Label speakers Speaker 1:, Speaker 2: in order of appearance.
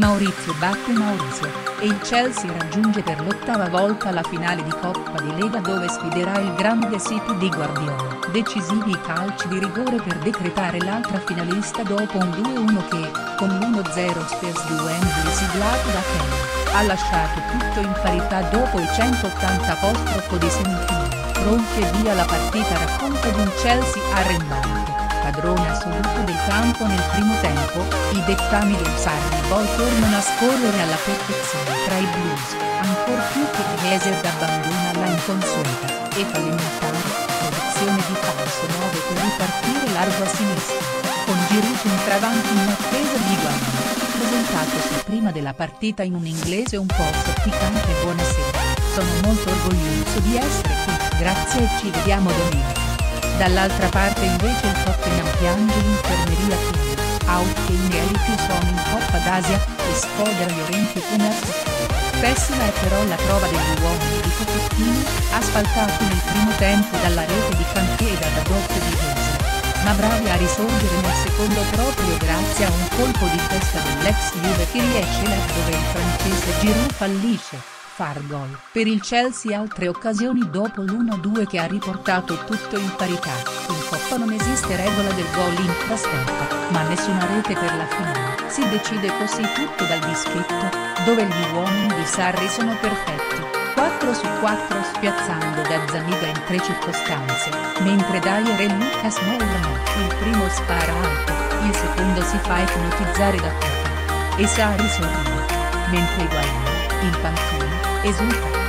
Speaker 1: Maurizio batte Maurizio, e il Chelsea raggiunge per l'8ª volta la finale di Coppa di Lega dove sfiderà il grande City di Guardiola. Decisivi i calci di rigore per decretare l'altra finalista dopo un 2-1 che, con l'1-0 Spurs di Wembley siglato da Kane, ha lasciato tutto in parità dopo il 180 di semifinale. Pronti e via la partita racconta di un Chelsea arrembante, padrone assoluto del campo nel primo tempo, i dettami del Sarri poi tornano a scorrere alla perfezione tra i blues, ancor più che Hazard abbandona la inconsueta e fallimentare posizione di falso 9 per ripartire largo a sinistra, con Giroud centravanti in attesa di Higuain, presentatosi prima della partita in un inglese un po' zoppicante. Buonasera, sono molto orgoglioso di essere qui, grazie e ci vediamo domenica. Dall'altra parte invece il Tottenham piange l'infermeria Kane, out Kane e più sono in Coppa d'Asia, e sfodera Llorente come aspettato. Pessima è però la prova degli uomini di Pochettino, asfaltati nel primo tempo dalla rete di Kanté e da doppio di Hazard, ma bravi a risorgere nel secondo proprio grazie a un colpo di testa dell'ex Juve che riesce laddove il francese Giroud fallisce. Far gol. Per il Chelsea altre occasioni dopo l'1-2 che ha riportato tutto in parità. In Coppa non esiste regola del gol in trasferta, ma nessuna rete per la finale. Si decide così tutto dal dischetto, dove gli uomini di Sarri sono perfetti, 4 su 4 spiazzando da Zaniga in 3 circostanze, mentre Dyer e Lucas Moura no. Il primo spara alto, il secondo si fa ipnotizzare da Kepa. E Sarri sorride. Mentre Higuain, in panchina, esulta.